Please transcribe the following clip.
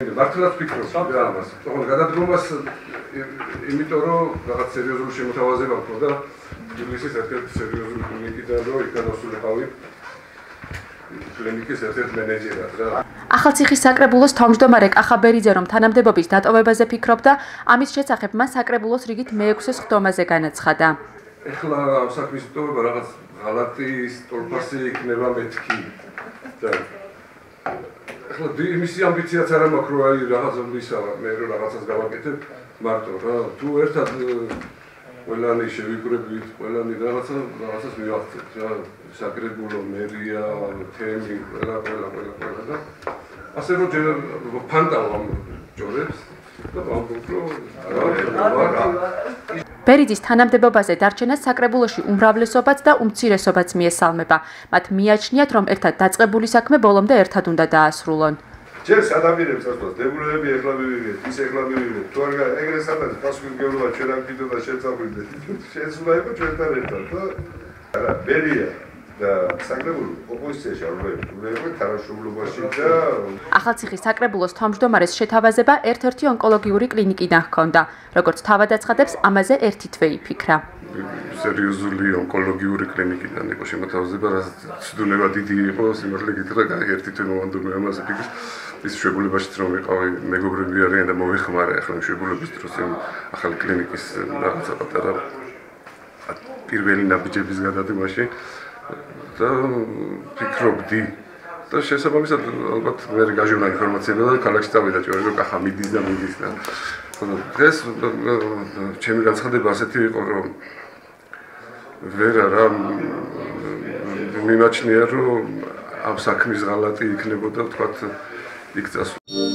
მართლაც ფიქრობ რა ამას. თქო, გადადგომას იმიტომ რომ რაღაც სერიოზული შემოთავაზება მქონდა ინგლისის ერთ-ერთი სერიოზული კლინიკიდან, რომ იქ განასულიყავი კლინიკის ერთ-ერთ მენეჯერად რა. ახალციხის საკრებულოს თავმჯდომარე კახა ბერიძე რომ თანამდებობის დატოვებაზე ფიქრობდა, ამის შესახებ მას საკრებულოს რიგით მე-6 ხდომაზე განაცხადა. ეხლა ამ საქმის დატოვება რაღაც ღალატი სტოლფასი იქნება მეთქი. ეხლა მისი ამბიციაც არ მაქვს რომ აი რაღაცა ვისავა, მე რომ რაღაცას გავაკეთებ მარტო რა. თუ ერთად ყველანი შევიკრებით, ყველანი რაღაცას მივახცეთ რა. საკრებულო, მერია, თემი, ყველა და ასე რომ ფანტავ ამ ჯორებს და ვამბობ რომ ბერიძის თანამდებობაზე დარჩენას საკრებულოში უმრავლესობაც და უმცირესობაც მიესალმება. მათ მიაჩნიათ, რომ ერთად დაწყებული საქმე ბოლომდე ერთად უნდა დაასრულონ. ჯერ ადამიანებს ასწავლეს, დებულებები ეხლა მივიღეთ, ის ეხლა მივიღეთ. თუ არ ეგრე სადაც პასუხისმგებლობა ჩვენ ამ კიდევ და შეწავლით. შეცვლა იყო ჩვენთან ერთად და არა, ბერია და საკრებულო ოპოზიციაში არ ვიყო თანამშრომლობაში და ახალციხის საკრებულოს თავმჯდომარეს შეთავაზება ერთ-ერთი ონკოლოგიური კლინიკიდან ჰქონდა. როგორც თავად აცხადებს, ამაზე ერთი თვე იფიქრა. სერიოზული ონკოლოგიური კლინიკიდან იყო შემოთავაზება, რასაც ცდუნება დიდი იყო, სიმართლე გითხრა, ერთი თვე მომანდულე ამაზე ფიქრს. ის მშობლებაშიც რომ ვიყავი, მეგობრები არიან და მოვეხმარე ახლა მშობლების დროს იმ ახალი კლინიკის რაღაცა პატარა პირველი ნაბიჯების გადადგმაში და ფიქრობდი და შესაბამისად ალბათ მე გაჟურნა ინფორმაციები და ქალაქში წავიდა ჭორი რომ კახა მიდის და დღეს ჩემი განცხადება ასეთი იყო რომ ვერა რა მიმაჩნია რომ ამ საქმის ღალატი იქნებოდა თქვათ იქ წასვლა